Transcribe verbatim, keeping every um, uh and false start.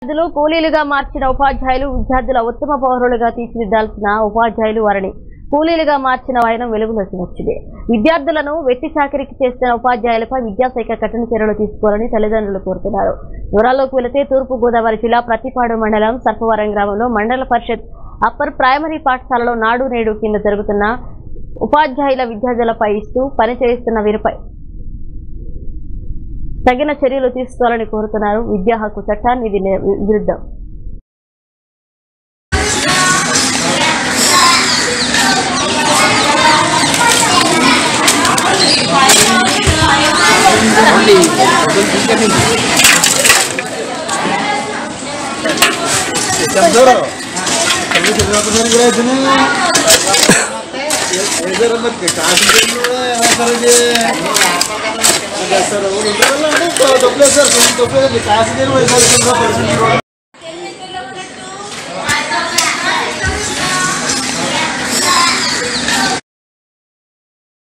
విద్యార్థులు కూలీలుగా మార్చిన ఉపాధ్యాయులు విద్యార్థుల ఉత్తమ పౌరులుగా తీర్చిదిద్దాల్సిన ఉపాధ్యాయులు వారిని కూలీలుగా మార్చిన వాయనం వెలుగులోకి వచ్చింది. విద్యార్థులను వెట్టి చాకిరికి చేస్తున్న ఉపాధ్యాయులపై విద్యాశాఖ కఠిన చర్యలు తీసుకోవాలని తల్లిదండ్రులు కోరుతున్నారు. వివరాల్లోకి వెళితే తూర్పు గోదావరి జిల్లా ప్రతిపాడు మండలం సర్పవరం గ్రామంలో మండల పరిషత్ అప్పర్ ప్రైమరీ పాఠశాలలో నాడు నేడు కింద జరుగుతున్న ఉపాధ్యాయుల విద్యార్థులపై ఇస్తూ పనిచేస్తున్న వీరిపై తగిన చర్యలు తీసుకోవాలని కోరుతున్నారు. విద్యా హక్కు చట్టాన్ని ఇది విరుద్ధం. सर वो इंटरवल అంటే తొప్పలేదు సార్ తొప్పలేదు కాసి దేని వైపు పరిస్థితి కూడా